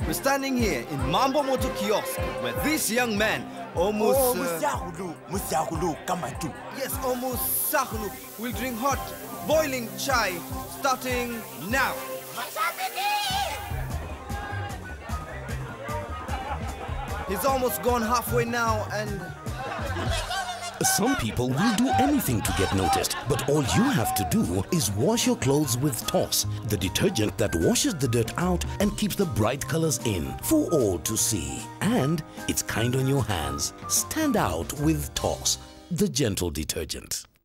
We're standing here in Mambo Moto Kiosk where this young man, almost... Yes, almost Sahulu will drink hot, boiling chai starting now. He's almost gone halfway now and... Some people will do anything to get noticed, but all you have to do is wash your clothes with Toss, the detergent that washes the dirt out and keeps the bright colors in for all to see. And it's kind on your hands. Stand out with Toss, the gentle detergent.